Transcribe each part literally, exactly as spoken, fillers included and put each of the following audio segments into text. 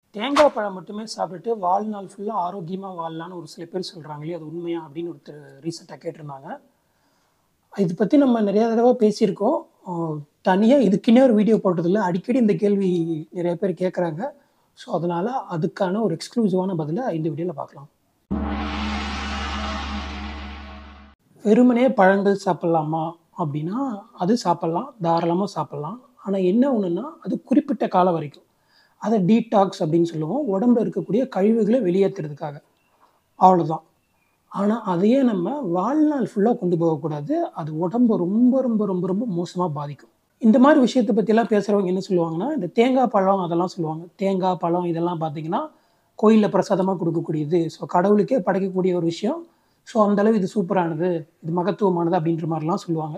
தேங்காய் பழம் மட்டுமே சாப்பிட்டுட்டு வாழ்நாள் ஃபுல்லாக ஆரோக்கியமாக வாழலான்னு ஒரு சில பேர் சொல்கிறாங்களே, அது உண்மையா அப்படின்னு ஒருத்தர் ரீசெண்டாக கேட்டிருந்தாங்க. இது பற்றி நம்ம நிறையா தடவை பேசியிருக்கோம். தனியாக இதுக்குன்னே ஒரு வீடியோ போட்டதில்ல. அடிக்கடி இந்த கேள்வி நிறைய பேர் கேட்குறாங்க. ஸோ அதனால் அதுக்கான ஒரு எக்ஸ்க்ளூசிவான பதிலை இந்த வீடியோவில் பார்க்கலாம். வெறுமனே பழங்கள் சாப்பிட்லாமா அப்படின்னா அது சாப்பிட்லாம், தாராளமாக சாப்பிட்லாம். ஆனால் என்ன ஒன்றுன்னா அது குறிப்பிட்ட காலம் வரைக்கும். அதை டீடாக்ஸ் அப்படின்னு சொல்லுவோம். உடம்புல இருக்கக்கூடிய கழிவுகளை வெளியேற்றுறதுக்காக, அவ்வளோதான். ஆனால் அதையே நம்ம வாழ்நாள் ஃபுல்லாக கொண்டு போகக்கூடாது. அது உடம்பு ரொம்ப ரொம்ப ரொம்ப ரொம்ப மோசமாக பாதிக்கும். இந்த மாதிரி விஷயத்தை பற்றிலாம் பேசுகிறவங்க என்ன சொல்லுவாங்கன்னா, இந்த தேங்காய் பழம் அதெல்லாம் சொல்லுவாங்க. தேங்காய் பழம் இதெல்லாம் பார்த்திங்கன்னா கோயிலில் பிரசாதமாக கொடுக்கக்கூடியது. ஸோ கடவுளுக்கே படைக்கக்கூடிய ஒரு விஷயம். ஸோ அந்தளவு இது சூப்பரானது, இது மகத்துவமானது அப்படின்ற மாதிரிலாம் சொல்லுவாங்க.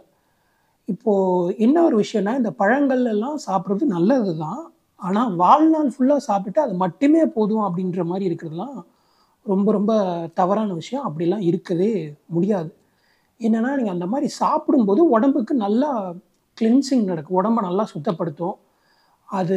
இப்போது என்ன ஒரு விஷயம்னா, இந்த பழங்கள் எல்லாம் சாப்பிட்றது நல்லது தான். ஆனால் வாழ்நாள் ஃபுல்லாக சாப்பிட்டு அது மட்டுமே போதும் அப்படின்ற மாதிரி இருக்கிறதுலாம் ரொம்ப ரொம்ப தவறான விஷயம். அப்படிலாம் இருக்கவே முடியாது. என்னென்னா, நீங்கள் அந்த மாதிரி சாப்பிடும்போது உடம்புக்கு நல்லா கிளென்சிங் நடக்கும். உடம்பை நல்லா சுத்தப்படுத்தும். அது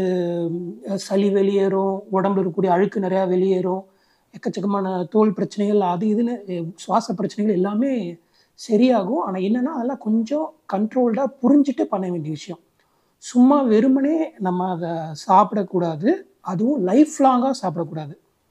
சளி வெளியேறும், உடம்புல இருக்கக்கூடிய அழுக்கு நிறையா வெளியேறும், எக்கச்சக்கமான தோல் பிரச்சனைகள் அது இதுன்னு சுவாச பிரச்சனைகள் எல்லாமே சரியாகும். ஆனால் என்னென்னா, அதெல்லாம் கொஞ்சம் கண்ட்ரோல்டாக புரிஞ்சுட்டு பண்ண வேண்டிய விஷயம். சும்மா வெறுமனே நம்ம அதை சாப்பிடக்கூடாது. அதுவும் லைஃப் லாங்காக சாப்பிடக்கூடாது.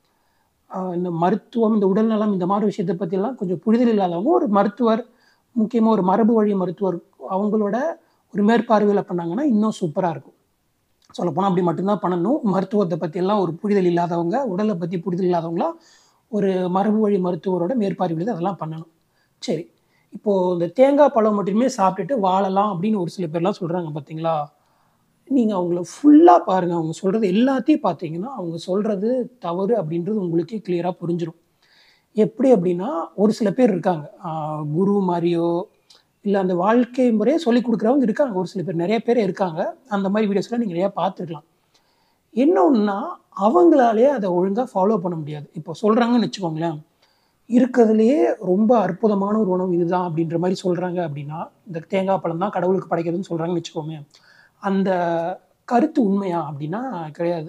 இந்த மருத்துவம், இந்த உடல்நலம், இந்த மாதிரி விஷயத்தை பற்றிலாம் கொஞ்சம் புரிதல் இல்லாதவங்க ஒரு மருத்துவர், முக்கியமாக ஒரு மரபு வழி மருத்துவர், அவங்களோட ஒரு மேற்பார்வையில் பண்ணாங்கன்னா இன்னும் சூப்பராக இருக்கும். சொல்லப்போனால் அப்படி மட்டும்தான் பண்ணணும். மருத்துவத்தை பற்றியெல்லாம் ஒரு புரிதல் இல்லாதவங்க, உடலை பற்றி புரிதல் இல்லாதவங்களாம் ஒரு மரபு வழி மருத்துவரோட மேற்பார்வையில் அதெல்லாம் பண்ணணும். சரி, இப்போது இந்த தேங்காய் பழம் மட்டுமே சாப்பிட்டுட்டு வாழலாம் அப்படின்னு ஒரு சில பேர்லாம் சொல்கிறாங்க பார்த்தீங்களா? நீங்கள் அவங்கள ஃபுல்லாக பாருங்கள். அவங்க சொல்கிறது எல்லாத்தையும் பார்த்தீங்கன்னா, அவங்க சொல்கிறது தவறு அப்படின்றது உங்களுக்கே கிளியராக புரிஞ்சிடும். எப்படி அப்படின்னா, ஒரு சில பேர் இருக்காங்க, குரு மாதிரியோ இல்லை அந்த வாழ்க்கை முறையை சொல்லிக் கொடுக்குறவங்க இருக்காங்க. ஒரு சில பேர், நிறைய பேர் இருக்காங்க. அந்த மாதிரி வீடியோஸ்லாம் நீங்கள் நிறையா பார்த்துருக்கலாம். என்ன ஒன்றுனா, அவங்களாலே அதை ஒழுங்காக ஃபாலோ பண்ண முடியாது. இப்போ சொல்கிறாங்கன்னு வச்சுக்கோங்களேன், இருக்கிறதுலையே ரொம்ப அற்புதமான ஒரு உணவு இதுதான் அப்படின்ற மாதிரி சொல்கிறாங்க அப்படின்னா, இந்த தேங்காய் பழம் தான் கடவுளுக்கு படைக்கிறதுன்னு சொல்கிறாங்கன்னு வச்சுக்கோங்க. அந்த கருத்து உண்மையா அப்படின்னா கிடையாது.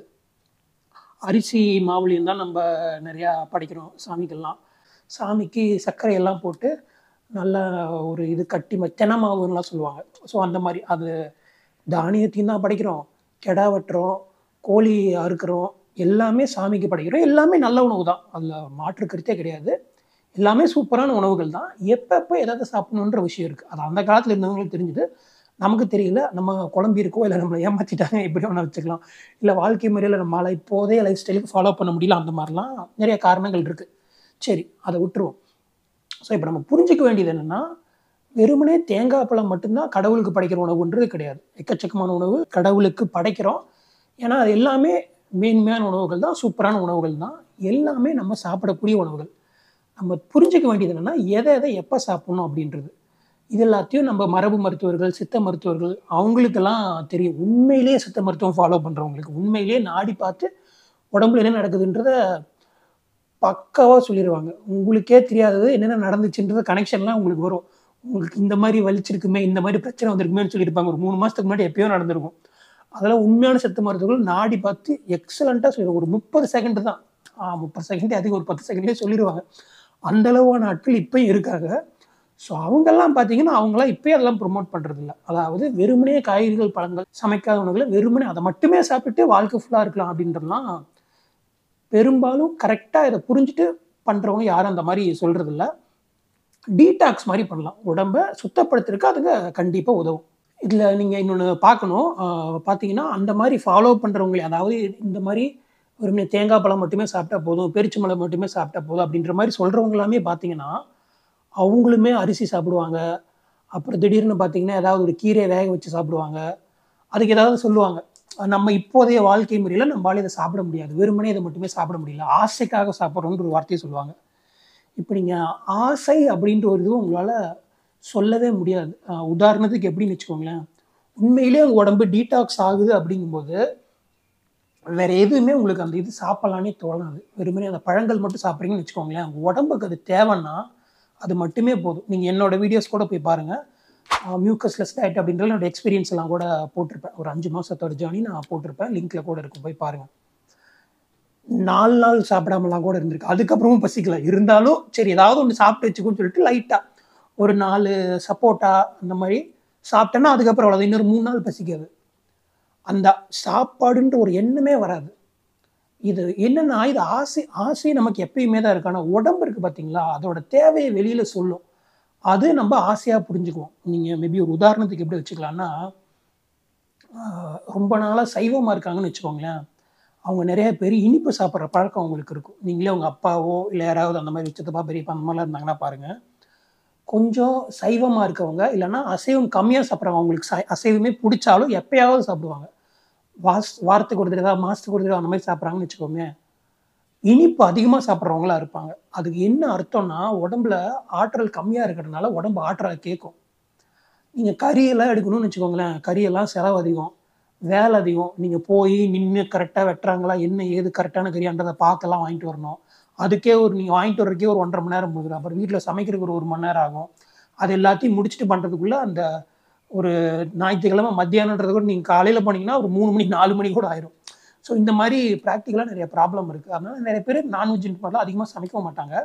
அரிசி மாவுலையும் தான் நம்ம நிறையா படைக்கிறோம் சாமிக்கெல்லாம். சாமிக்கு சர்க்கரையெல்லாம் போட்டு நல்லா ஒரு இது கட்டி தெனை மாவுன்னெலாம் சொல்லுவாங்க. ஸோ அந்த மாதிரி அது தானியத்தையும் தான் படைக்கிறோம், கெடா வெட்டுறோம், கோழி அறுக்கிறோம், எல்லாமே சாமிக்கு படைக்கிறோம். எல்லாமே நல்ல உணவு தான், அதில் மாற்று கருத்தே கிடையாது. எல்லாமே சூப்பரான உணவுகள் தான். எப்பப்போ எதாவது சாப்பிடணுன்ற விஷயம் இருக்குது. அது அந்த காலத்தில் இருந்தவங்களுக்கு தெரிஞ்சுது, நமக்கு தெரியல. நம்ம குழம்பி இருக்கோ, இல்லை நம்மளை ஏமாற்றிட்டாங்க, எப்படி வேணால் வச்சுக்கலாம். இல்லை வாழ்க்கை முறையில் நம்மளால் இப்போதைய லைஃப் ஸ்டைலுக்கு ஃபாலோ பண்ண முடியல, அந்த மாதிரிலாம் நிறைய காரணங்கள் இருக்குது. சரி, அதை விட்டுருவோம். ஸோ இப்போ நம்ம புரிஞ்சிக்க வேண்டியது என்னென்னா, வெறுமனே தேங்காய் பழம் மட்டும்தான் கடவுளுக்கு படைக்கிற உணவுன்றது கிடையாது. எக்கச்சக்கமான உணவு கடவுளுக்கு படைக்கிறோம். ஏன்னா அது எல்லாமே மேன்மையான உணவுகள் தான், சூப்பரான உணவுகள் தான். எல்லாமே நம்ம சாப்பிடக்கூடிய உணவுகள். நம்ம புரிஞ்சிக்க வேண்டியது என்னென்னா, எதை எதை எப்போ சாப்பிட்ணும் அப்படின்றது. இது எல்லாத்தையும் நம்ம மரபு மருத்துவர்கள், சித்த மருத்துவர்கள் அவங்களுக்கெல்லாம் தெரியும். உண்மையிலேயே சித்த மருத்துவம் ஃபாலோ பண்ணுறவங்களுக்கு, உண்மையிலேயே நாடி பார்த்து உடம்புல என்ன நடக்குதுன்றத பக்காவாக சொல்லிடுவாங்க. உங்களுக்கே தெரியாதது என்னென்ன நடந்துச்சுன்றது கனெக்ஷன்லாம் உங்களுக்கு வரும். உங்களுக்கு இந்த மாதிரி வலிச்சிருக்குமே, இந்த மாதிரி பிரச்சனை வந்திருக்குமேன்னு சொல்லியிருப்பாங்க. ஒரு மூணு மாதத்துக்கு முன்னாடி எப்பயோ நடந்திருக்கும். அதெல்லாம் உண்மையான சித்த மருத்துவர்கள் நாடி பார்த்து எக்ஸலண்ட்டாக சொல்லிடுவாங்க. ஒரு முப்பது செகண்ட் தான், முப்பது செகண்டே அதிகம், ஒரு பத்து செகண்ட்லேயே சொல்லிடுவாங்க. அந்தளவான ஆட்கள் இப்போயும் இருக்காங்க. ஸோ அவங்கெல்லாம் பார்த்தீங்கன்னா, அவங்களாம் இப்போயே அதெல்லாம் ப்ரொமோட் பண்ணுறதில்ல. அதாவது வெறுமனே காய்கறிகள், பழங்கள், சமைக்காத உணவுகளை வெறுமனே அதை மட்டுமே சாப்பிட்டு வாழ்க்கை ஃபுல்லாக இருக்கலாம் அப்படின்றதுலாம் பெரும்பாலும் கரெக்டாக இதை புரிஞ்சுட்டு பண்ணுறவங்க யாரும் அந்த மாதிரி சொல்கிறதில்ல. டீடாக்ஸ் மாதிரி பண்ணலாம், உடம்பை சுத்தப்படுத்துறதுக்கு அதுங்க கண்டிப்பாக உதவும். இதில் நீங்கள் இன்னொன்று பார்க்கணும். பார்த்தீங்கன்னா, அந்த மாதிரி ஃபாலோ பண்ணுறவங்களே, அதாவது இந்த மாதிரி வெறுமனே தேங்காய் பழம் மட்டுமே சாப்பிட்டா போதும், பேரிச்சம்பழம் மட்டுமே சாப்பிட்டா போதும் அப்படின்ற மாதிரி சொல்கிறவங்களாமே பார்த்தீங்கன்னா, அவங்களுமே அரிசி சாப்பிடுவாங்க. அப்புறம் திடீர்னு பார்த்தீங்கன்னா, ஏதாவது ஒரு கீரையை வேக வச்சு சாப்பிடுவாங்க. அதுக்கு ஏதாவது சொல்லுவாங்க, நம்ம இப்போதைய வாழ்க்கை முறையில் நம்மளால இதை சாப்பிட முடியாது, வெறுமனே இதை மட்டுமே சாப்பிட முடியல, ஆசைக்காக சாப்பிட்றோன்ற ஒரு வார்த்தையை சொல்லுவாங்க. இப்போ நீங்கள் ஆசை அப்படின்ற ஒரு இதுவும் உங்களால் சொல்லவே முடியாது. உதாரணத்துக்கு எப்படின்னு வச்சுக்கோங்களேன், உண்மையிலே உங்கள் உடம்பு டீடாக்ஸ் ஆகுது அப்படிங்கும்போது வேறு எதுவுமே உங்களுக்கு அந்த இது சாப்பிட்லானே தோணாது. வெறுமனே அந்த பழங்கள் மட்டும் சாப்பிட்றீங்கன்னு வச்சுக்கோங்களேன், உங்கள் உடம்புக்கு அது தேவைன்னா அது மட்டுமே போதும். நீங்கள் என்னோடய வீடியோஸ் கூட போய் பாருங்கள். மியூக்கஸ்லெஸ் டயட் அப்படின்ற என்னோடய எக்ஸ்பீரியன்ஸ் எல்லாம் கூட போட்டிருப்பேன். ஒரு அஞ்சு மாதத்தோட ஜேர்னி நான் போட்டிருப்பேன். லிங்க்கில் கூட இருக்கும், போய் பாருங்கள். நாலு நாள் சாப்பிடாமலாம் கூட இருந்திருக்கு. அதுக்கப்புறமும் பசிக்கல. இருந்தாலும் சரி ஏதாவது ஒன்று சாப்பிட்டு வச்சுக்கோன்னு சொல்லிட்டு லைட்டாக ஒரு நாலு சப்போட்டா அந்த மாதிரி சாப்பிட்டேன்னா அதுக்கப்புறம் அவ்வளோதான். இன்னொரு மூணு நாள் பசிக்காது. அந்த சாப்பாடுன்ற ஒரு எண்ணமே வராது. இது என்னன்னா இது ஆசை ஆசை நமக்கு எப்பயுமே தான் இருக்கு. ஆனால் உடம்பு இருக்குது பார்த்தீங்களா, அதோட தேவையை வெளியில் சொல்லும். அது நம்ம ஆசையாக புரிஞ்சுக்குவோம். நீங்கள் மேபி ஒரு உதாரணத்துக்கு எப்படி வச்சுக்கலாம்னா, ரொம்ப நாளாக சைவமாக இருக்காங்கன்னு வச்சுக்கோங்களேன். அவங்க நிறைய பேர் இனிப்பு சாப்பிட்ற பழக்கம் அவங்களுக்கு இருக்கும். நீங்களே உங்கள் அப்பாவோ இல்லை யாராவது அந்த மாதிரி சித்தப்பா பெரியப்பா அந்த மாதிரிலாம் இருந்தாங்கன்னா பாருங்கள். கொஞ்சம் சைவமாக இருக்கவங்க இல்லைன்னா அசைவம் கம்மியாக சாப்பிட்றவங்க, அவங்களுக்கு சை அசைவமே பிடிச்சாலும் எப்பயாவது சாப்பிடுவாங்க. வாஸ் வாரத்துக்கு ஒரு தடவை மாதத்துக்கு ஒரு தடவை அந்த மாதிரி சாப்பிட்றாங்கன்னு வச்சுக்கோங்க. இனிப்பு அதிகமாக சாப்பிட்றவங்களா இருப்பாங்க. அதுக்கு என்ன அர்த்தம்னா உடம்புல ஆற்றல் கம்மியாக இருக்கிறதுனால உடம்பு ஆற்றலை கேட்கும். நீங்கள் கறியெல்லாம் எடுக்கணும்னு வச்சுக்கோங்களேன், கறியெல்லாம் செலவு அதிகம், வேலை அதிகம். நீங்கள் போய் நின்று கரெக்டாக வெட்டுறாங்களா என்ன ஏது கரெக்டான கறியான்றதை பார்க்கலாம் வாங்கிட்டு வரணும். அதுக்கே ஒரு நீங்கள் வாங்கிட்டு வர்றதுக்கே ஒரு ஒன்றரை மணி நேரம் போகுது. அப்புறம் வீட்டில் சமைக்கிறதுக்கு ஒரு ஒரு மணி நேரம் ஆகும். அது எல்லாத்தையும் முடிச்சுட்டு பண்ணுறதுக்குள்ளே அந்த ஒரு ஞாயிற்றுக்கிழமை மத்தியானன்றது கூட நீங்கள் காலையில் போனீங்கன்னா ஒரு மூணு மணி நாலு மணி கூட ஆயிரும். ஸோ இந்த மாதிரி ப்ராக்டிக்கலாக நிறைய ப்ராப்ளம் இருக்குது. அதனால் நிறைய பேர் நான்வெஜ் மாதிரிலாம் அதிகமாக சமைக்கவும் மாட்டாங்க.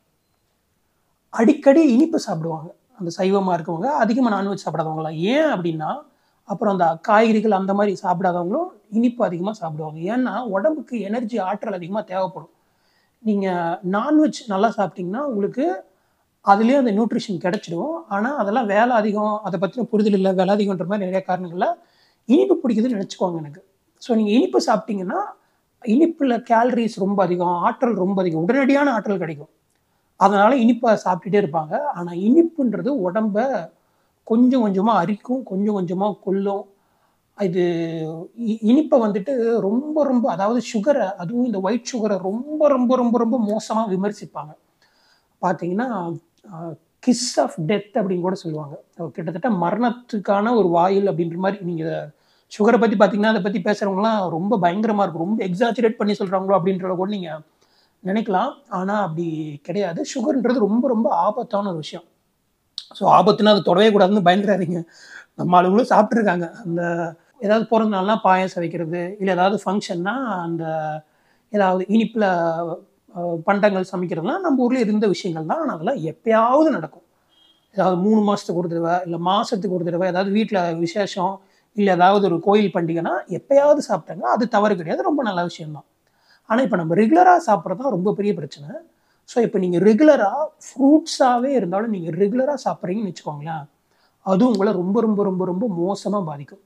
அடிக்கடி இனிப்பு சாப்பிடுவாங்க. அந்த சைவமாக இருக்கவங்க அதிகமாக நான்வெஜ் சாப்பிடாதவங்களாம். ஏன் அப்படின்னா அப்புறம் அந்த காய்கறிகள் அந்த மாதிரி சாப்பிடாதவங்களும் இனிப்பு அதிகமாக சாப்பிடுவாங்க. ஏன்னா உடம்புக்கு எனர்ஜி ஆற்றல் அதிகமாக தேவைப்படும். நீங்கள் நான்வெஜ் நல்லா சாப்பிட்டீங்கன்னா உங்களுக்கு அதுலேயே அந்த நியூட்ரிஷன் கிடச்சிடும். ஆனால் அதெல்லாம் வேலை அதிகம், அதை பற்றின புரிதல் இல்லை, வேலை அதிகன்ற மாதிரி நிறைய காரணங்களில் இனிப்பு பிடிக்குதுன்னு நினச்சிக்குவாங்க எனக்கு. ஸோ நீங்கள் இனிப்பு சாப்பிட்டீங்கன்னா இனிப்பில் கேலரிஸ் ரொம்ப அதிகம், ஆற்றல் ரொம்ப அதிகம், உடனடியான ஆற்றல் கிடைக்கும். அதனால் இனிப்பை சாப்பிட்டுட்டே இருப்பாங்க. ஆனால் இனிப்புன்றது உடம்பை கொஞ்சம் கொஞ்சமாக அரிக்கும், கொஞ்சம் கொஞ்சமாக கொல்லும். இது இனிப்பை வந்துட்டு ரொம்ப ரொம்ப அதாவது சுகரை, அதுவும் இந்த ஒயிட் சுகரை ரொம்ப ரொம்ப ரொம்ப ரொம்ப மோசமாக விமர்சிப்பாங்க. பார்த்தீங்கன்னா கிஸ் ஆஃப் டெத் அப்படின்னு கூட சொல்லுவாங்க. கிட்டத்தட்ட மரணத்துக்கான ஒரு வாயில் அப்படின்ற மாதிரி. நீங்கள் சுகரை பற்றி பார்த்தீங்கன்னா அதை பற்றி பேசுகிறவங்களாம் ரொம்ப பயங்கரமாக இருக்கும், ரொம்ப எக்ஸாஜரேட் பண்ணி சொல்கிறாங்களோ அப்படின்றத கூட நீங்கள் நினைக்கலாம். ஆனால் அப்படி கிடையாது. சுகர்ன்றது ரொம்ப ரொம்ப ஆபத்தான ஒரு விஷயம். ஸோ ஆபத்துனா அதை தொடவே கூடாதுன்னு பயந்துடாதீங்க. நம்ம ஆளுங்களும் சாப்பிட்ருக்காங்க. அந்த ஏதாவது பிறந்த நாள்னா பாயாசம் வைக்கிறது, இல்லை ஏதாவது ஃபங்க்ஷன்னா அந்த ஏதாவது இனிப்பில் பண்டங்கள் சமைக்கிறதுலாம் நம்ம ஊரில் இருந்த விஷயங்கள் தான். ஆனால் அதெல்லாம் எப்பயாவது நடக்கும். ஏதாவது மூணு மாதத்துக்கு ஒரு தடவை இல்லை மாதத்துக்கு ஒரு தடவை ஏதாவது வீட்டில் விசேஷம் இல்லை ஏதாவது ஒரு கோயில் பண்டிகைனா எப்பயாவது சாப்பிட்டாங்க, அது தவறு கிடையாது, ரொம்ப நல்ல விஷயம்தான். ஆனால் இப்போ நம்ம ரெகுலராக சாப்பிட்றது தான் ரொம்ப பெரிய பிரச்சனை. ஸோ இப்போ நீங்கள் ரெகுலராக ஃப்ரூட்ஸாகவே இருந்தாலும் நீங்கள் ரெகுலராக சாப்பிட்றீங்கன்னு வச்சுக்கோங்களேன், அதுவும் உங்களை ரொம்ப ரொம்ப ரொம்ப ரொம்ப மோசமாக பாதிக்கும்.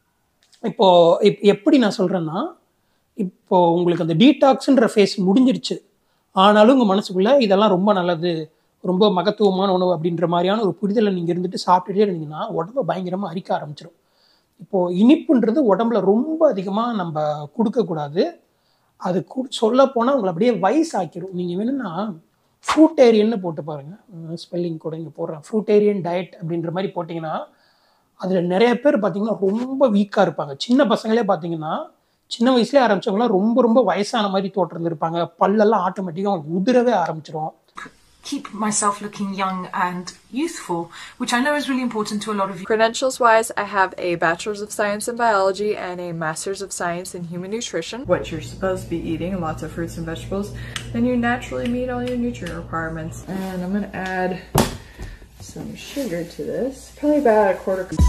இப்போது இப் எப்படி நான் சொல்கிறேன்னா, இப்போது உங்களுக்கு அந்த டீடாக்ஸுன்ற ஃபேஸ் முடிஞ்சிருச்சு, ஆனாலும் உங்கள் மனசுக்குள்ளே இதெல்லாம் ரொம்ப நல்லது, ரொம்ப மகத்துவமான உணவு அப்படின்ற மாதிரியான ஒரு புரிதலை நீங்கள் இருந்துட்டு சாப்பிட்டுட்டே இருந்தீங்கன்னா உடம்பை பயங்கரமாக அரிக்க ஆரம்பிச்சிடும். இப்போது இனிப்புன்றது உடம்புல ரொம்ப அதிகமாக நம்ம கொடுக்கக்கூடாது. அது கு சொல்ல போனால் உங்களை அப்படியே வயசாக்கிடும். நீங்கள் வேணும்னா ஃப்ரூட்டேரியன்னு போட்டு பாருங்கள், ஸ்பெல்லிங் கூட இங்கே போடுறேன், ஃப்ரூட்டேரியன் டயட் அப்படின்ற மாதிரி போட்டிங்கன்னா அதில் நிறைய பேர் பார்த்தீங்கன்னா ரொம்ப வீக்காக இருப்பாங்க. சின்ன பசங்களே பார்த்தீங்கன்னா சின்ன வயசுலேயே ஆரம்பித்தவங்களாம் ரொம்ப ரொம்ப வயசான மாதிரி தோற்றம் இருப்பாங்க. பல்லெல்லாம் ஆட்டோமேட்டிக்காக அவங்களுக்கு உதிரவே ஆரம்பிச்சிடும். Keep myself looking young and youthful, which I know is really important to a lot of you. Credentials wise, I have a Bachelor's of Science in Biology and a Master's of Science in Human Nutrition. What you're supposed to be eating, lots of fruits and vegetables, then you naturally meet all your nutrient requirements. And I'm going to add some sugar to this, probably about a quarter cup.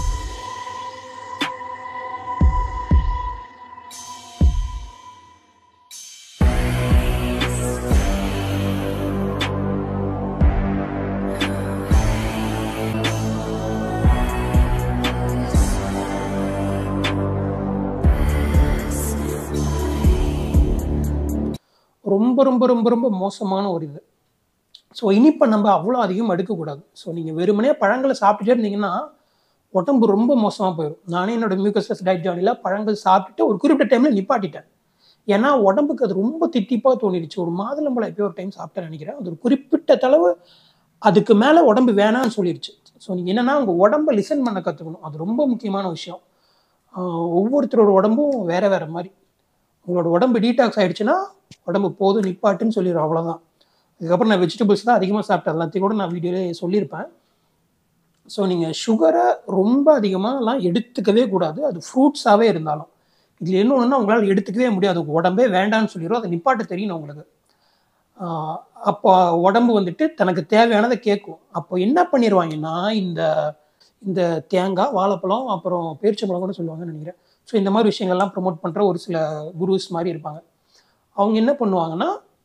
ரொம்ப ரொம்ப ரொம்ப ரொம்ப மோசமான ஒரு இது. So இனிப்பை நம்ம அவ்வளோ அதிகம் எடுக்கக்கூடாது. ஸோ நீங்கள் வெறுமனே பழங்களை சாப்பிட்டுட்டே இருந்தீங்கன்னா உடம்பு ரொம்ப மோசமாக போயிடும். நானே என்னோட மியூக்கஸ்லெஸ் டயட் ஜர்னியில் பழங்கள் சாப்பிட்டுட்டு ஒரு குறிப்பிட்ட டைமில் நிப்பாட்டிட்டேன். ஏன்னா உடம்புக்கு அது ரொம்ப தித்திப்பாக தோணிடுச்சு. ஒரு மாதுளம்பழம் எப்போ ஒரு டைம் சாப்பிட்டேன்னு நினைக்கிறேன். அது ஒரு குறிப்பிட்ட அளவு அதுக்கு மேலே உடம்பு வேணான்னு சொல்லிடுச்சு. ஸோ நீங்கள் என்னென்னா உங்கள் உடம்பை லிசன் பண்ண கற்றுக்கணும். அது ரொம்ப முக்கியமான விஷயம். ஒவ்வொருத்தரோட உடம்பும் வேறு வேறு மாதிரி. உங்களோட உடம்பு டீடாக்ஸ் ஆகிடுச்சுன்னா உடம்பு போதும் நிப்பாட்டுன்னு சொல்லிடும், அவ்வளோதான். அதுக்கப்புறம் நான் வெஜிடபிள்ஸ் தான் அதிகமாக சாப்பிட்டேன், எல்லாத்தையும் கூட நான் வீடியோலே சொல்லியிருப்பேன். ஸோ நீங்கள் சுகரை ரொம்ப அதிகமாகலாம் எடுத்துக்கவே கூடாது, அது ஃப்ரூட்ஸாகவே இருந்தாலும். இதில் என்ன ஒன்றுனா உங்களால் எடுத்துக்கவே முடியாது, உடம்பே வேண்டான்னு சொல்லிடும், அதை நிப்பாட்ட தெரியணும் உங்களுக்கு. அப்போ உடம்பு வந்துட்டு தனக்கு தேவையானதை கேட்கும். அப்போ என்ன பண்ணிடுவாங்கன்னா, இந்த இந்த தேங்காய், வாழைப்பழம், அப்புறம் பேரிச்சம்பழம் கூட சொல்லுவாங்கன்னு நினைக்கிறேன். ஸோ இந்த மாதிரி விஷயங்கள்லாம் ப்ரொமோட் பண்ணுற ஒரு சில குருஸ் மாதிரி இருப்பாங்க. அவங்க என்ன பண்ணுவாங்கன்னா,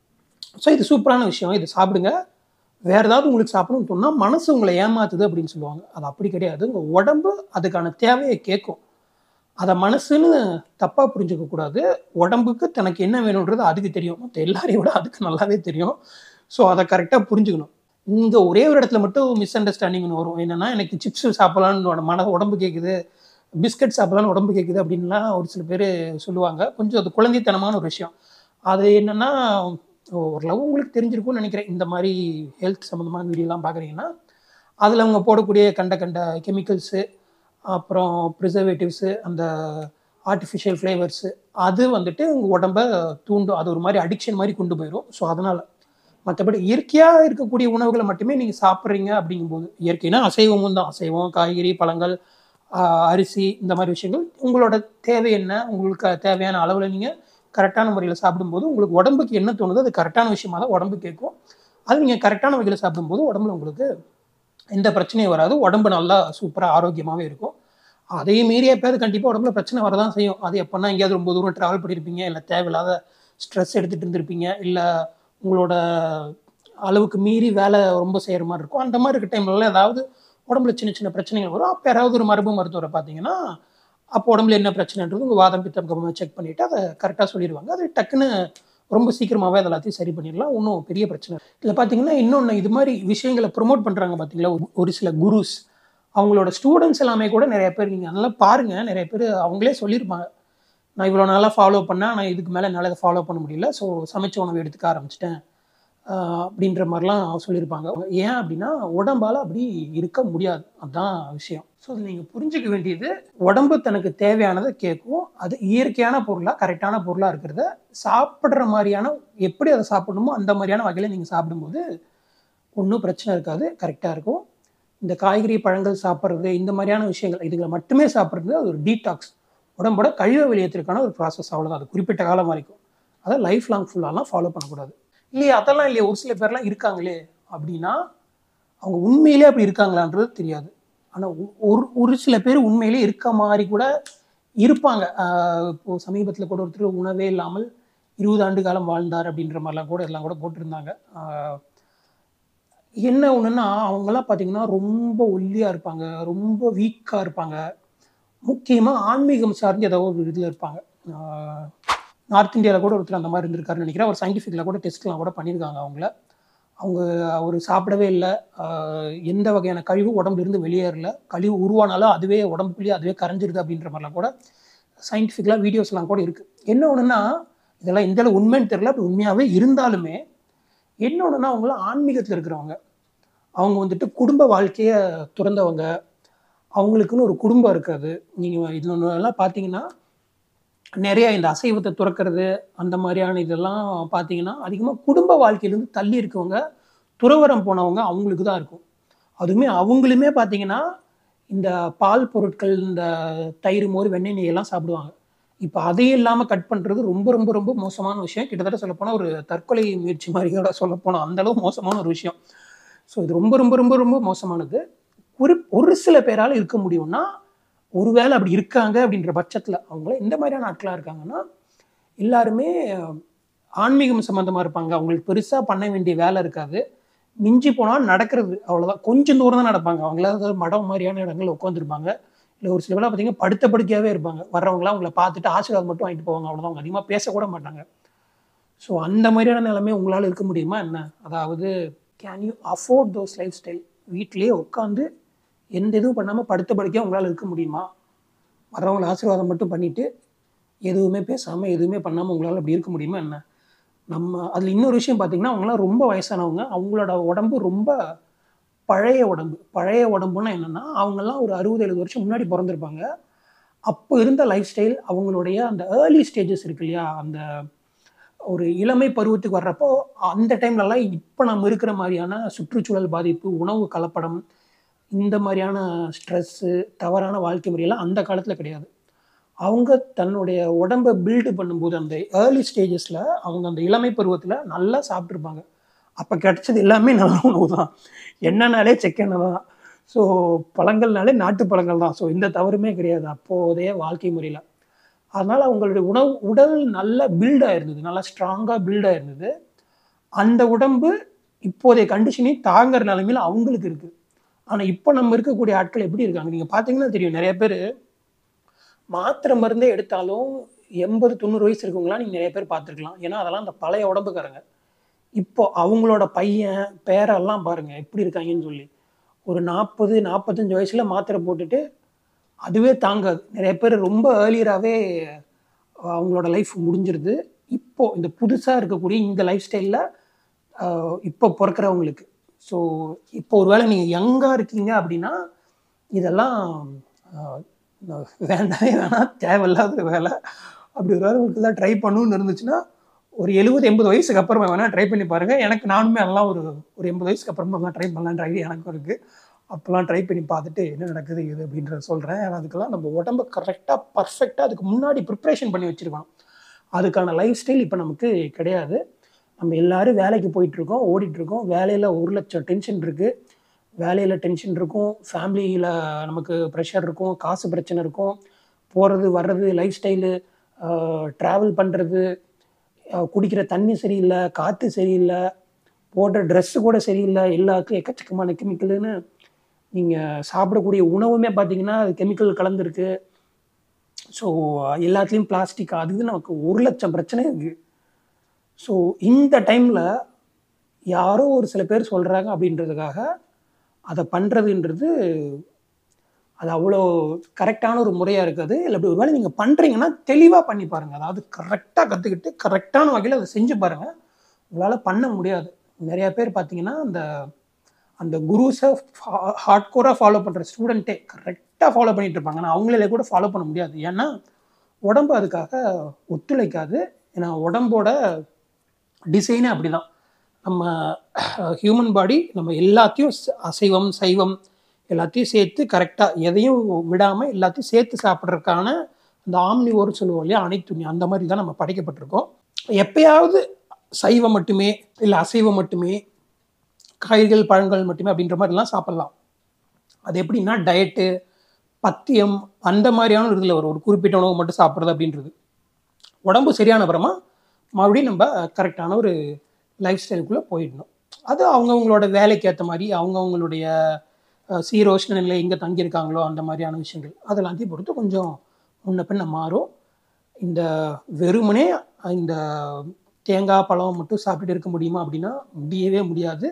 ஸோ இது சூப்பரான விஷயம், இது சாப்பிடுங்க, வேறு ஏதாவது உங்களுக்கு சாப்பிடணும்னு சொன்னால் மனசு உங்களை ஏமாத்துது அப்படின்னு சொல்லுவாங்க. அது அப்படி கிடையாது. உங்கள் உடம்பு அதுக்கான தேவையை கேட்கும். அதை மனசுன்னு தப்பாக புரிஞ்சுக்கக்கூடாது. உடம்புக்கு தனக்கு என்ன வேணுன்றது அதுக்கு தெரியும், மற்ற எல்லாரையும் விட அதுக்கு நல்லாவே தெரியும். ஸோ அதை கரெக்டாக புரிஞ்சுக்கணும். இங்கே ஒரே ஒரு இடத்துல மட்டும் மிஸ் அண்டர்ஸ்டாண்டிங்னு வரும். என்னென்னா, எனக்கு சிப்ஸ் சாப்பிட்லான்னு மன உடம்பு கேட்குது, பிஸ்கட் சாப்பிட்லான்னு உடம்பு கேட்குது அப்படின்லாம் ஒரு சில பேர் சொல்லுவாங்க. கொஞ்சம் அது குழந்தைத்தனமான ஒரு விஷயம். அது என்னென்னா, ஓரளவு உங்களுக்கு தெரிஞ்சிருக்கும்னு நினைக்கிறேன். இந்த மாதிரி ஹெல்த் சம்மந்தமான வீடியோலாம் பார்க்குறீங்கன்னா, அதில் அவங்க போடக்கூடிய கண்ட கண்ட கெமிக்கல்ஸு, அப்புறம் ப்ரிசர்வேட்டிவ்ஸு, அந்த ஆர்டிஃபிஷியல் ஃப்ளேவர்ஸு, அது வந்துட்டு உங்கள் உடம்பை தூண்டும். அது ஒரு மாதிரி அடிக்ஷன் மாதிரி கொண்டு போயிடும். ஸோ அதனால் மற்றபடி இயற்கையாக இருக்கக்கூடிய உணவுகளை மட்டுமே நீங்கள் சாப்பிட்றீங்க அப்படிங்கும்போது, இயற்கைனா அசைவமும் தான், அசைவம், காய்கறி, பழங்கள், அரிசி, இந்த மாதிரி விஷயங்கள் உங்களோட தேவை என்ன, உங்களுக்கு தேவையான அளவில் நீங்கள் கரெக்டான முறையில் சாப்பிடும்போது உங்களுக்கு உடம்புக்கு என்ன தோணுதோ அது கரெக்டான விஷயமாக தான் உடம்பு கேட்கும். அது நீங்கள் கரெக்டான வகையில் சாப்பிடும்போது உடம்புல உங்களுக்கு எந்த பிரச்சனையும் வராது, உடம்பு நல்லா சூப்பராக ஆரோக்கியமாகவே இருக்கும். அதே மீறி எப்போயாவது கண்டிப்பாக உடம்புல பிரச்சனை வரதான் செய்யும். அது எப்போனா எங்கேயாவது ரொம்ப தூரம் ட்ராவல் பண்ணியிருப்பீங்க, இல்லை தேவையில்லாத ஸ்ட்ரெஸ் எடுத்துகிட்டு இருந்திருப்பீங்க, இல்லை உங்களோட அளவுக்கு மீறி வேலை ரொம்ப செய்கிற மாதிரி இருக்கும். அந்த மாதிரி இருக்க டைம்ல ஏதாவது உடம்புல சின்ன சின்ன பிரச்சனைகள் வரும். அப்போ யாராவது ஒரு மரபு மருத்துவரை பார்த்தீங்கன்னா, அப்போ உடம்புல என்ன பிரச்சனைன்றது உங்கள் வாதம் பித்தம் கபமாக செக் பண்ணிவிட்டு அதை கரெக்டாக சொல்லிடுவாங்க. அது டக்குன்னு ரொம்ப சீக்கிரமாகவே அதை எல்லாத்தையும் சரி பண்ணிடலாம், ஒன்றும் பெரிய பிரச்சனை. இதில் பார்த்தீங்கன்னா இன்னொன்று, இது மாதிரி விஷயங்களை ப்ரொமோட் பண்ணுறாங்க பார்த்தீங்களா ஒரு சில குருஸ், அவங்களோட ஸ்டூடெண்ட்ஸ் எல்லாமே கூட நிறைய பேர், நீங்கள் அதெல்லாம் பாருங்கள், நிறைய பேர் அவங்களே சொல்லியிருப்பாங்க, நான் இவ்வளோ நாளாக ஃபாலோ பண்ணேன், ஆனால் இதுக்கு மேலே என்னால் அதை ஃபாலோ பண்ண முடியல, ஸோ சமைச்ச உணவு எடுத்துக்க ஆரம்பிச்சிட்டேன் அப்படின்ற மாதிரிலாம் சொல்லியிருப்பாங்க. ஏன் அப்படின்னா, உடம்பால் அப்படி இருக்க முடியாது, அதுதான் விஷயம். ஸோ அது நீங்கள் புரிஞ்சிக்க வேண்டியது, உடம்பு தனக்கு தேவையானதை கேட்கும். அது இயற்கையான பொருளாக கரெக்டான பொருளாக இருக்கிறத சாப்பிட்ற மாதிரியான, எப்படி அதை சாப்பிடணுமோ அந்த மாதிரியான வகையில் நீங்கள் சாப்பிடும்போது ஒன்றும் பிரச்சனை இருக்காது, கரெக்டாக இருக்கும். இந்த காய்கறி பழங்கள் சாப்பிட்றது, இந்த மாதிரியான விஷயங்கள் இதுகளை மட்டுமே சாப்பிட்றது அது ஒரு டீடாக்ஸ், உடம்போட கழிவு வெளியேற்றத்துக்கான ஒரு ப்ராசஸ், அவ்வளோதான். அது குறிப்பிட்ட காலம் வரைக்கும், அதை லைஃப் லாங் ஃபுல்லாலாம் ஃபாலோ பண்ணக்கூடாது. இல்லையா, அதெல்லாம் இல்லையா, ஒரு சில பேர்லாம் இருக்காங்களே அப்படின்னா, அவங்க உண்மையிலே அப்படி இருக்காங்களான்றது தெரியாது. ஆனால் ஒரு ஒரு சில பேர் உண்மையிலே இருக்க மாதிரி கூட இருப்பாங்க. இப்போது சமீபத்தில் கூட ஒருத்தர் உணவே இல்லாமல் இருபது ஆண்டு காலம் வாழ்ந்தார் அப்படின்ற மாதிரிலாம் கூட எல்லாம் கூட போட்டிருந்தாங்க. என்ன ஒன்றுன்னா, அவங்களாம் பார்த்தீங்கன்னா ரொம்ப ஒல்லியாக இருப்பாங்க, ரொம்ப வீக்காக இருப்பாங்க, முக்கியமாக ஆன்மீகம் சார்ந்து ஏதோ ஒரு இதில் இருப்பாங்க. நார்த் இந்தியாவில் கூட ஒருத்தர் அந்த மாதிரி இருந்திருக்காருன்னு நினைக்கிறேன். அவர் சயின்டிஃபிக்கில் கூட டெஸ்ட்லாம் கூட பண்ணியிருக்காங்க. அவங்கள அவங்க அவர் சாப்பிடவே இல்லை, எந்த வகையான கழிவு உடம்புலேருந்து வெளியேறல, கழிவு உருவானாலும் அதுவே உடம்புக்குள்ளேயே அதுவே கரைஞ்சிருது அப்படின்ற மாதிரிலாம் கூட சயின்டிஃபிக்கலாக வீடியோஸ்லாம் கூட இருக்குது. என்ன ஒன்றுன்னா, இதெல்லாம் எந்த அளவு உண்மைன்னு தெரியல, அப்படி உண்மையாகவே இருந்தாலுமே என்ன ஒன்றுன்னா, அவங்களாம் ஆன்மீகத்தில் இருக்கிறவங்க, அவங்க வந்துட்டு குடும்ப வாழ்க்கையை துறந்தவங்க, அவங்களுக்குன்னு ஒரு குடும்பம் இருக்காது. நீங்கள் இதில் ஒன்றெல்லாம் பார்த்தீங்கன்னா, நிறைய இந்த அசைவத்தை துறக்கிறது அந்த மாதிரியான இதெல்லாம் பார்த்தீங்கன்னா அதிகமாக குடும்ப வாழ்க்கையிலேருந்து தள்ளி இருக்கவங்க, துறவரம் போனவங்க, அவங்களுக்கு தான் இருக்கும். அதுவுமே அவங்களுமே பார்த்தீங்கன்னா இந்த பால் பொருட்கள், இந்த தயிர், மோர், வெண்ணெய், நெய்யெல்லாம் சாப்பிடுவாங்க. இப்போ அதையும் இல்லாமல் கட் பண்ணுறது ரொம்ப ரொம்ப ரொம்ப மோசமான விஷயம். கிட்டத்தட்ட சொல்லப்போனால் ஒரு தற்கொலை முயற்சி மாதிரியோட சொல்லப்போனால் அந்தளவு மோசமான ஒரு விஷயம். ஸோ இது ரொம்ப ரொம்ப ரொம்ப ரொம்ப மோசமானது. ஒரு ஒரு சில பேரால் இருக்க முடியும்னா, ஒருவேளை அப்படி இருக்காங்க அப்படின்ற பட்சத்தில், அவங்கள எந்த மாதிரியான ஆட்களாக இருக்காங்கன்னா, எல்லாருமே ஆன்மீகம் சம்மந்தமாக இருப்பாங்க. அவங்களுக்கு பெருசாக பண்ண வேண்டிய வேலை இருக்காது, மிஞ்சி போனால் நடக்கிறது அவ்வளோதான், கொஞ்சம் தூரம் தான் நடப்பாங்க. அவங்களாவது மடம் மாதிரியான இடங்களில் உட்காந்துருப்பாங்க, இல்லை ஒரு சில பேர் பார்த்தீங்கன்னா படுத்த படுக்கையாகவே இருப்பாங்க. வர்றவங்களாம் அவங்கள பார்த்துட்டு ஆசீர்வாதம் மட்டும் வாங்கிட்டு போவாங்க, அவ்வளோதான். அவங்க அதிகமாக பேசக்கூட மாட்டாங்க. ஸோ அந்த மாதிரியான நிலைமை உங்களால் இருக்க முடியுமா என்ன? அதாவது can you afford those life style? வீட்டிலேயே உட்காந்து எந்த இதுவும் பண்ணாமல் படுத்த படுக்கையாக உங்களால் இருக்க முடியுமா? வர்றவங்களை ஆசீர்வாதம் மட்டும் பண்ணிவிட்டு எதுவுமே பேசாமல் எதுவுமே பண்ணாமல் உங்களால் அப்படி இருக்க முடியுமா என்ன? நம்ம அதில் இன்னொரு விஷயம் பார்த்திங்கன்னா, அவங்களாம் ரொம்ப வயசானவங்க, அவங்களோட உடம்பு ரொம்ப பழைய உடம்பு. பழைய உடம்புன்னா என்னென்னா, அவங்கெல்லாம் ஒரு அறுபது எழுபது வருஷம் முன்னாடி பிறந்திருப்பாங்க. அப்போ இருந்த லைஃப் ஸ்டைல், அவங்களுடைய அந்த ஏர்லி ஸ்டேஜஸ் இருக்கு இல்லையா, அந்த ஒரு இளமை பருவத்துக்கு வர்றப்போ அந்த டைம்லலாம் இப்போ நம்ம இருக்கிற மாதிரியான சுற்றுச்சூழல் பாதிப்பு, உணவு கலப்படம், இந்த மாதிரியான ஸ்ட்ரெஸ்ஸு, தவறான வாழ்க்கை முறையெல்லாம் அந்த காலத்தில் கிடையாது. அவங்க தன்னுடைய உடம்பை பில்டு பண்ணும்போது அந்த ஏர்லி ஸ்டேஜஸில் அவங்க அந்த இளமை பருவத்தில் நல்லா சாப்பிட்ருப்பாங்க. அப்போ கிடைச்சது எல்லாமே நல்ல உணவு தான். எண்ணெய்னாலே செக்கெண்ணெய் தான். ஸோ பழங்கள்னாலே நாட்டு பழங்கள் தான். ஸோ இந்த தவறுமே கிடையாது அப்போதைய வாழ்க்கை முறையில். அதனால் அவங்களுடைய உணவு உடல் நல்லா பில்டாக இருந்தது, நல்லா ஸ்ட்ராங்காக பில்டாக இருந்தது. அந்த உடம்பு இப்போதைய கண்டிஷனையும் தாங்குற நிலைமையில் அவங்களுக்கு இருக்குது. ஆனால் இப்போ நம்ம இருக்கக்கூடிய ஆட்கள் எப்படி இருக்காங்க நீங்கள் பார்த்தீங்கன்னா தெரியும். நிறைய பேர் மாத்திரை மருந்தே எடுத்தாலும் எண்பது தொண்ணூறு வயசு இருக்கவங்களாம் நீங்கள் நிறைய பேர் பார்த்துருக்கலாம். ஏன்னா அதெல்லாம் அந்த பழைய உடம்புக்காரங்க. இப்போ அவங்களோட பையன் பேரெல்லாம் பாருங்கள் எப்படி இருக்காங்கன்னு சொல்லி. ஒரு நாற்பது நாற்பத்தஞ்சு வயசில் மாத்திரை போட்டுட்டு அதுவே தாங்காது. நிறைய பேர் ரொம்ப ஏர்லியராகவே அவங்களோட லைஃப் முடிஞ்சிருது. இப்போது இந்த புதுசாக இருக்கக்கூடிய இந்த லைஃப் ஸ்டைலில் இப்போ பிறக்கிறவங்களுக்கு. ஸோ இப்போ ஒரு வேளை நீங்கள் யங்காக இருக்கீங்க அப்படின்னா இதெல்லாம் வேண்டாமே வேணாம், தேவையில்லாத வேலை. அப்படி ஒரு வேலை உங்களுக்கு தான் ட்ரை பண்ணணும்னு இருந்துச்சுன்னா ஒரு எழுபது எண்பது வயசுக்கு அப்புறமா வேணால் ட்ரை பண்ணி பாருங்கள். எனக்கு நானுமே அதெல்லாம் ஒரு ஒரு எண்பது வயசுக்கு அப்புறமா தான் ட்ரை பண்ணலான்ற ஐடியா எனக்கும் இருக்குது. அப்போல்லாம் ட்ரை பண்ணி பார்த்துட்டு என்ன நடக்குது இது அப்படின்றத சொல்கிறேன். ஏன்னா அதுக்கெல்லாம் நம்ம உடம்பை கரெக்டாக பர்ஃபெக்டாக அதுக்கு முன்னாடி ப்ரிப்ரேஷன் பண்ணி வச்சுருக்கோம். அதுக்கான லைஃப் ஸ்டைல் இப்போ நமக்கு கிடையாது. நம்ம எல்லோரும் வேலைக்கு போயிட்டுருக்கோம், ஓடிட்டுருக்கோம். வேலையில் ஒரு லட்சம் டென்ஷன் இருக்குது. வேலையில் டென்ஷன் இருக்கும், ஃபேமிலியில் நமக்கு ப்ரெஷர் இருக்கும், காசு பிரச்சனை இருக்கும், போகிறது வர்றது, லைஃப் ஸ்டைலு, ட்ராவல் பண்ணுறது, குடிக்கிற தண்ணி சரியில்லை, காற்று சரியில்லை, போடுற ட்ரெஸ்ஸு கூட சரியில்லை, எல்லாத்துக்கும் எக்கச்சக்கமான கெமிக்கலுன்னு. நீங்கள் சாப்பிடக்கூடிய உணவுமே பார்த்தீங்கன்னா அது கெமிக்கல் கலந்துருக்கு. ஸோ எல்லாத்துலேயும் பிளாஸ்டிக், அது நமக்கு ஒரு லட்சம் பிரச்சனை இருக்குது. ஸோ இந்த டைமில் யாரோ ஒரு சில பேர் சொல்கிறாங்க அப்படின்றதுக்காக அதை பண்ணுறதுன்றது அது அவ்வளோ கரெக்டான ஒரு முறையாக இருக்காது. இல்லை அப்படி ஒரு வேளை நீங்கள் பண்ணுறீங்கன்னா தெளிவாக பண்ணி பாருங்கள். அதாவது கரெக்டாக கற்றுக்கிட்டு கரெக்டான வகையில் அதை செஞ்சு பாருங்கள். உங்களால் பண்ண முடியாது. நிறையா பேர் பார்த்தீங்கன்னா அந்த அந்த குருஸை ஹார்ட் கோராக ஃபாலோ பண்ணுற ஸ்டூடெண்ட்டே கரெக்டாக ஃபாலோ பண்ணிகிட்டு இருப்பாங்க. ஆனால் அவங்களே கூட ஃபாலோ பண்ண முடியாது. ஏன்னா உடம்பு அதுக்காக ஒத்துழைக்காது. ஏன்னா உடம்போட டிசைனே அப்படி தான். நம்ம ஹியூமன் பாடி நம்ம எல்லாத்தையும் அசைவம் சைவம் எல்லாத்தையும் சேர்த்து கரெக்டாக எதையும் விடாமல் எல்லாத்தையும் சேர்த்து சாப்பிட்றதுக்கான அந்த ஆம்னிவோர் சொல்லுவோம் இல்லையா, அனைத்துணி, அந்த மாதிரி தான் நம்ம படைக்கப்பட்டிருக்கோம். எப்பயாவது சைவம் மட்டுமே இல்லை அசைவம் மட்டுமே, காய்கறிகள் பழங்கள் மட்டுமே அப்படின்ற மாதிரிலாம் சாப்பிட்லாம். அது எப்படின்னா டயட்டு பத்தியம் அந்த மாதிரியான இதில் வரும். ஒரு குறிப்பிட்ட உணவு மட்டும் சாப்பிட்றது அப்படின்றது உடம்பு சரியான அப்புறமா மறுபடியும் நம்ம கரெக்டான ஒரு லைஃப் ஸ்டைலுக்குள்ளே போயிடணும். அது அவங்கவுங்களோட வேலைக்கு ஏற்ற மாதிரி அவங்கவுங்களுடைய சீரோஷ்ண நிலை எங்கே தங்கியிருக்காங்களோ அந்த மாதிரியான விஷயங்கள் அதெல்லாத்தையும் பொறுத்து கொஞ்சம் முன்ன பின்ன மாறும். இந்த வெறுமனே இந்த தேங்காய் பழம் மட்டும் சாப்பிட்டுட்டு இருக்க முடியுமா அப்படின்னா முடியவே முடியாது.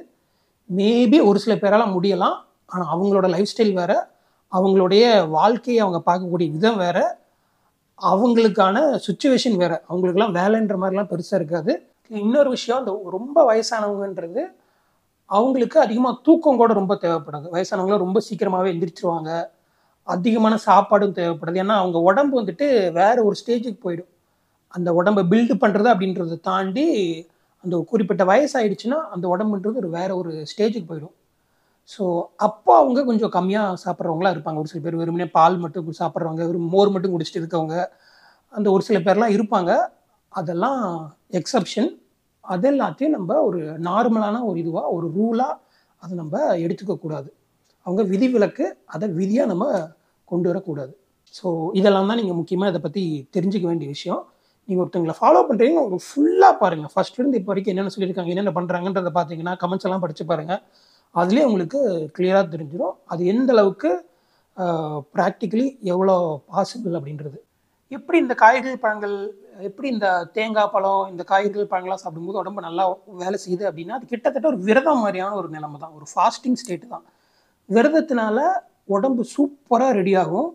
மேபி ஒரு சில பேரால் முடியலாம். ஆனால் அவங்களோட லைஃப் ஸ்டைல் வேறு, அவங்களுடைய வாழ்க்கையை அவங்க பார்க்கக்கூடிய விதம் வேறு, அவங்களுக்கான சுச்சுவேஷன் வேறு. அவங்களுக்கெல்லாம் வேலைன்ற மாதிரிலாம் பெருசாக இருக்காது. இன்னொரு விஷயம், அந்த ரொம்ப வயசானவங்கன்றது அவங்களுக்கு அதிகமாக தூக்கம் கூட ரொம்ப தேவைப்படுது. வயசானவங்களும் ரொம்ப சீக்கிரமாகவே எந்திரிச்சிருவாங்க. அதிகமான சாப்பாடும் தேவைப்படுது. ஏன்னா அவங்க உடம்பு வந்துட்டு வேறு ஒரு ஸ்டேஜுக்கு போயிடும். அந்த உடம்பை பில்டு பண்ணுறது அப்படின்றத தாண்டி அந்த குறிப்பிட்ட வயசாகிடுச்சுன்னா அந்த உடம்புன்றது ஒரு வேறு ஒரு ஸ்டேஜுக்கு போயிடும். ஸோ அப்போ அவங்க கொஞ்சம் கம்மியாக சாப்பிட்றவங்களாம் இருப்பாங்க. ஒரு சில பேர் வெறுமனே பால் மட்டும் சாப்பிட்றவங்க, வெறும் மோர் மட்டும் குடிச்சிட்டு இருக்கவங்க, அந்த ஒரு சில பேர்லாம் இருப்பாங்க. அதெல்லாம் எக்ஸப்ஷன். அது எல்லாத்தையும் நம்ம ஒரு நார்மலான ஒரு இதுவாக ஒரு ரூலாக அதை நம்ம எடுத்துக்கக்கூடாது. அவங்க விதிவிலக்கு, அதை விதியாக நம்ம கொண்டு வரக்கூடாது. ஸோ இதெல்லாம் தான் நீங்கள் முக்கியமாக இதை பற்றி தெரிஞ்சுக்க வேண்டிய விஷயம். நீங்கள் ஒருத்தங்களை ஃபாலோ பண்ணுறீங்க, ஒரு ஃபுல்லாக பாருங்கள். ஃபஸ்ட்லேருந்து இப்போ வரைக்கும் என்னென்ன சொல்லியிருக்காங்க, என்னென்ன பண்ணுறாங்கன்றதை பார்த்தீங்கன்னா கமெண்ட்ஸ் எல்லாம் படித்து பாருங்கள். அதுலேயே உங்களுக்கு கிளியராக தெரிஞ்சிடும் அது எந்த அளவுக்கு ப்ராக்டிக்கலி எவ்வளோ பாசிபிள் அப்படின்றது. எப்படி இந்த காய்கறி பழங்கள், எப்படி இந்த தேங்காய் பழம், இந்த காய்கறிகள் பழங்கள்லாம் சாப்பிடும்போது உடம்பு நல்லா வேலை செய்யுது அப்படின்னா அது கிட்டத்தட்ட ஒரு விரதம் மாதிரியான ஒரு நிலைமை தான், ஒரு ஃபாஸ்டிங் ஸ்டேட்டு தான். விரதத்தினால உடம்பு சூப்பராக ரெடி ஆகும்.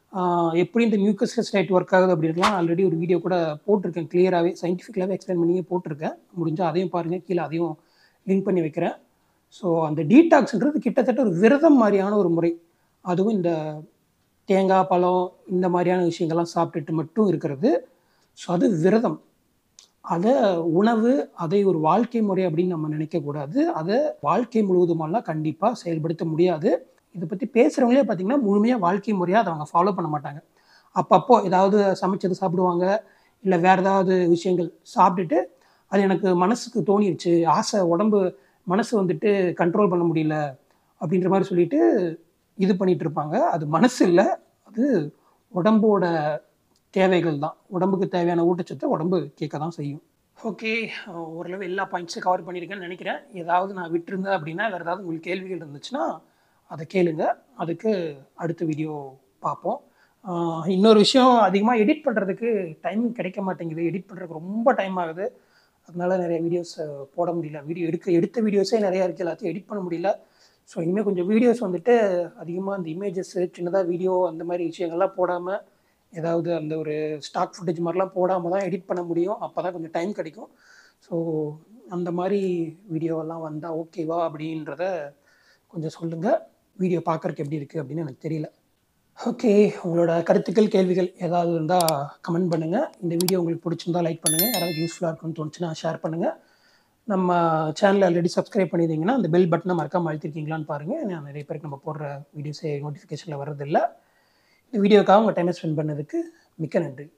எப்படி இந்த மியூக்கஸ்லெஸ் டயட் ஒர்க் ஆகுது அப்படின்லாம் ஆல்ரெடி ஒரு வீடியோ கூட போட்டிருக்கேன், கிளியராகவே சயின்டிஃபிக்கலாகவே எக்ஸ்பிளைன் பண்ணியே போட்டிருக்கேன். முடிஞ்சால் அதையும் பாருங்கள், கீழே அதையும் லிங்க் பண்ணி வைக்கிறேன். ஸோ அந்த டீடாக்ஸ்ன்றது கிட்டத்தட்ட ஒரு விரதம் மாதிரியான ஒரு முறை. அதுவும் இந்த தேங்காய் பழம் இந்த மாதிரியான விஷயங்கள்லாம் சாப்பிட்டுட்டு மட்டும் இருக்கிறது. ஸோ அது விரதம். அதை உணவு, அதை ஒரு வாழ்க்கை முறை அப்படின்னு நம்ம நினைக்கக்கூடாது. அதை வாழ்க்கை முழுவதுமெல்லாம் கண்டிப்பாக செயல்படுத்த முடியாது. இதை பற்றி பேசுகிறவங்களே பார்த்திங்கன்னா முழுமையாக வாழ்க்கை முறையாக அதை அவங்க ஃபாலோ பண்ண மாட்டாங்க. அப்பப்போ ஏதாவது சமைச்சது சாப்பிடுவாங்க, இல்லை வேறு ஏதாவது விஷயங்கள் சாப்பிட்டுட்டு அது எனக்கு மனசுக்கு தோணிடுச்சு, ஆசை உடம்பு மனசு வந்துட்டு கண்ட்ரோல் பண்ண முடியல அப்படின்ற மாதிரி சொல்லிட்டு இது பண்ணிகிட்டு இருப்பாங்க. அது மனசு இல்லை, அது உடம்போட தேவைகள் தான். உடம்புக்கு தேவையான ஊட்டச்சத்தை உடம்பு கேட்க தான் செய்யும். ஓகே, ஓரளவு எல்லா பாயிண்ட்ஸும் கவர் பண்ணியிருக்கேன்னு நினைக்கிறேன். ஏதாவது நான் விட்டுருந்தேன் அப்படின்னா வேறு ஏதாவது உங்களுக்கு கேள்விகள் இருந்துச்சுன்னா அதை கேளுங்க, அதுக்கு அடுத்த வீடியோ பார்ப்போம். இன்னொரு விஷயம், அதிகமாக எடிட் பண்ணுறதுக்கு டைம் கிடைக்க மாட்டேங்குது, எடிட் பண்ணுறதுக்கு ரொம்ப டைம் ஆகுது, அதனால நிறைய வீடியோஸ் போட முடியல. வீடியோ எடுக்க எடுத்த வீடியோஸே நிறையா இருக்குது, எல்லாத்தையும் எடிட் பண்ண முடியல. ஸோ இனிமேல் கொஞ்சம் வீடியோஸ் வந்துட்டு அதிகமாக அந்த இமேஜஸ்ஸு சின்னதாக வீடியோ அந்த மாதிரி விஷயங்கள்லாம் போடாமல், ஏதாவது அந்த ஒரு ஸ்டாக் ஃபுட்டேஜ் மாதிரிலாம் போடாமல் தான் எடிட் பண்ண முடியும். அப்போ தான் கொஞ்சம் டைம் கிடைக்கும். ஸோ அந்த மாதிரி வீடியோவெல்லாம் வந்தால் ஓகேவா அப்படின்றத கொஞ்சம் சொல்லுங்கள். வீடியோ பார்க்குறக்கு எப்படி இருக்குது அப்படின்னு எனக்கு தெரியல. ஓகே, உங்களோட கருத்துக்கள் கேள்விகள் ஏதாவது இருந்தால் கமெண்ட் பண்ணுங்கள். இந்த வீடியோ உங்களுக்கு பிடிச்சிருந்தா லைக் பண்ணுங்கள், யாராவது யூஸ்ஃபுல்லாக இருக்குன்னு தோணுச்சுன்னா ஷேர் பண்ணுங்கள். நம்ம சேனல் ஆல்ரெடி சப்ஸ்கிரைப் பண்ணியிருந்தீங்கன்னா அந்த பெல் பட்டனை மறக்காமல் அழுத்திருக்கீங்களான்னு பாருங்கள். நான் நிறைய பேருக்கு நம்ம போடுற வீடியோஸே நோட்டிஃபிகேஷனில் வர்றதில்லை. இந்த வீடியோக்காக உங்கள் டைமை ஸ்பெண்ட் பண்ணதுக்கு மிக்க நன்றி.